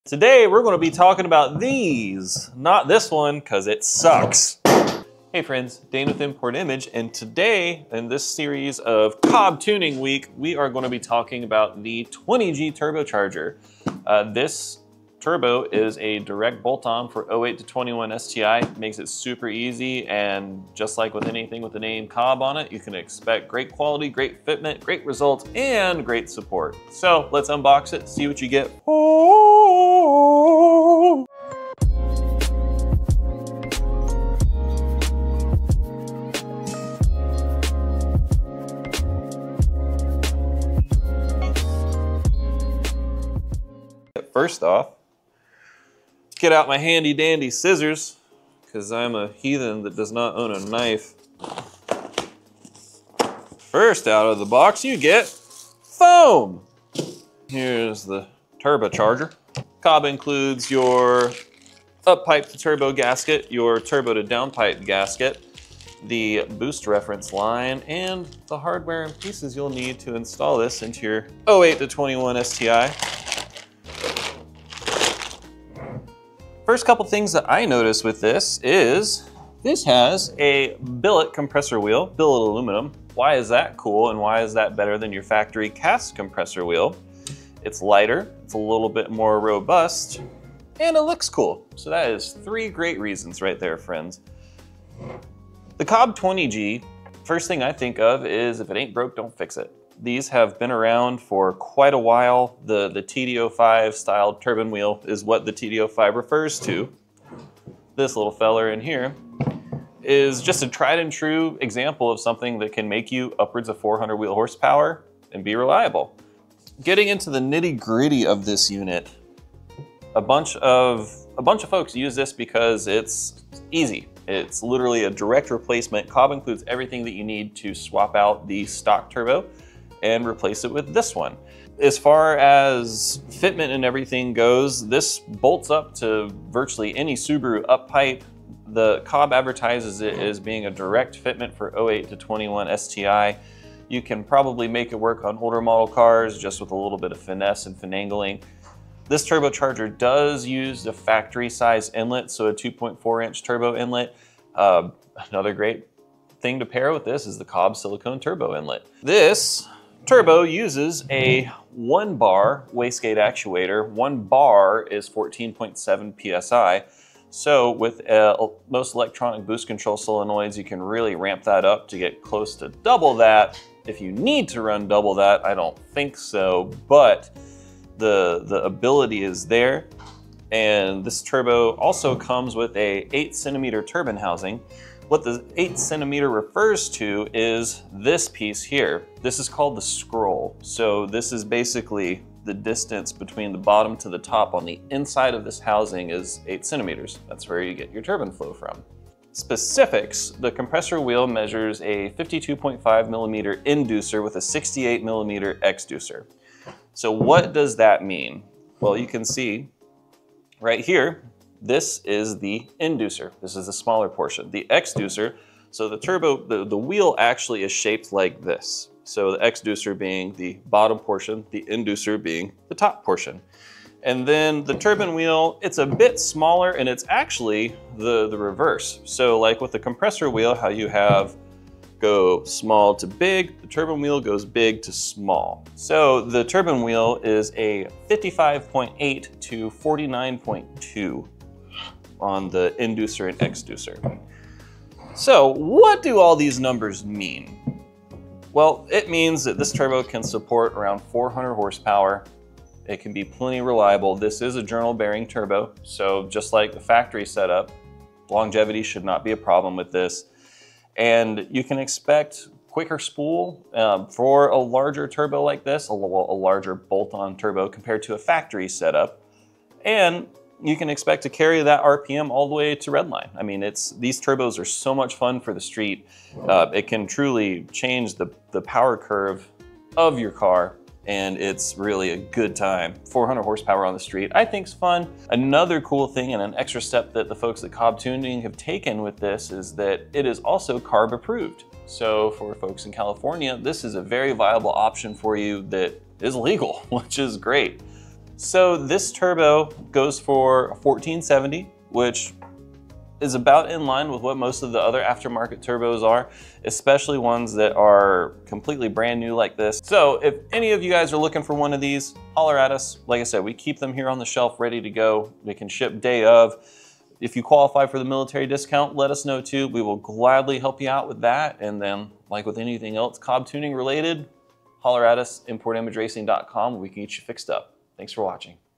Today we're going to be talking about these, not this one because it sucks. Hey friends, Dane with Import Image, and today in this series of COBB Tuning Week, we are going to be talking about the 20G turbocharger. This turbo is a direct bolt-on for 08 to 21 STI. Makes it super easy, and just like with anything with the name COBB on it, you can expect great quality, great fitment, great results, and great support. So let's unbox it, see what you get. Oh. First off, get out my handy dandy scissors, because I'm a heathen that does not own a knife. First out of the box you get foam. Here's the turbocharger. COBB includes your up pipe to turbo gasket, your turbo to downpipe gasket, the boost reference line, and the hardware and pieces you'll need to install this into your 08 to 21 STI. First couple things that I noticed with this is this has a billet compressor wheel, billet aluminum. Why is that cool, and why is that better than your factory cast compressor wheel? It's lighter, it's a little bit more robust, and it looks cool. So that is three great reasons right there, friends. The COBB 20G, first thing I think of is if it ain't broke, don't fix it. These have been around for quite a while. The TD05 styled turbine wheel is what the TD05 refers to. This little feller in here is just a tried and true example of something that can make you upwards of 400 wheel horsepower and be reliable. Getting into the nitty gritty of this unit, a bunch of folks use this because it's easy. It's literally a direct replacement. COBB includes everything that you need to swap out the stock turbo and replace it with this one. As far as fitment and everything goes, this bolts up to virtually any Subaru up pipe. The COBB advertises it as being a direct fitment for 08 to 21 STI. You can probably make it work on older model cars just with a little bit of finesse and finagling. This turbocharger does use the factory size inlet, so a 2.4 inch turbo inlet. Another great thing to pair with this is the COBB silicone turbo inlet. This turbo uses a 1 bar wastegate actuator. 1 bar is 14.7 PSI. So with most electronic boost control solenoids, you can really ramp that up to get close to double that. If you need to run double that, I don't think so, but the ability is there. And this turbo also comes with a 8cm turbine housing. What the 8cm refers to is this piece here. This is called the scroll. So this is basically the distance between the bottom to the top on the inside of this housing is 8cm. That's where you get your turbine flow from. Specifics, the compressor wheel measures a 52.5mm inducer with a 68mm exducer. So what does that mean? Well, you can see right here, this is the inducer. This is the smaller portion. The exducer, so the turbo, the wheel actually is shaped like this. So the exducer being the bottom portion, the inducer being the top portion. And then the turbine wheel, it's a bit smaller, and it's actually the reverse. So like with the compressor wheel, how you have go small to big, the turbine wheel goes big to small. So the turbine wheel is a 55.8 to 49.2 on the inducer and exducer. So what do all these numbers mean? Well, it means that this turbo can support around 400 horsepower. It can be plenty reliable. This is a journal bearing turbo, so just like the factory setup, longevity should not be a problem with this. And you can expect quicker spool for a larger turbo like this, a larger bolt-on turbo compared to a factory setup. And you can expect to carry that RPM all the way to redline. I mean, these turbos are so much fun for the street. It can truly change the power curve of your car, and it's really a good time. 400 horsepower on the street, I think is fun. Another cool thing and an extra step that the folks at COBB Tuning have taken with this is that it is also CARB approved. So for folks in California, this is a very viable option for you that is legal, which is great. So this turbo goes for $1,470, which is about in line with what most of the other aftermarket turbos are, especially ones that are completely brand new like this. So if any of you guys are looking for one of these, holler at us. Like I said, we keep them here on the shelf ready to go. We can ship day of. If you qualify for the military discount, let us know too. We will gladly help you out with that. And then, like with anything else Cobb tuning related, holler at us, importimageracing.com. We can get you fixed up. Thanks for watching.